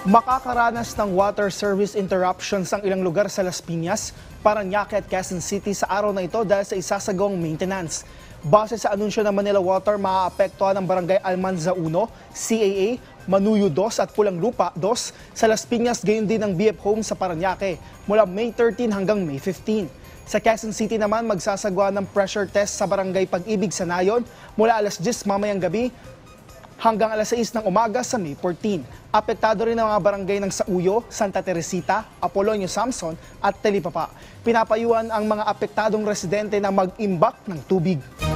Makakaranas ng water service interruptions ang ilang lugar sa Las Piñas, Parañaque at Quezon City sa araw na ito dahil sa isasagawang maintenance. Base sa anunsyo ng Manila Water, maaapektuhan ang Barangay Almanza 1, CAA, Manuyo 2 at Pulang Lupa 2 sa Las Piñas, gayon din ang BF Home sa Parañaque mula May 13 hanggang May 15. Sa Quezon City naman, magsasagawa ng pressure test sa Barangay Pag-ibig sa Nayon mula alas 10 mamayang gabi hanggang alas 6 ng umaga sa May 14. Apektado rin ang mga barangay ng Sauyo, Santa Teresita, Apolonio Samson at Telipapa. Pinapayuhan ang mga apektadong residente na mag-imbak ng tubig.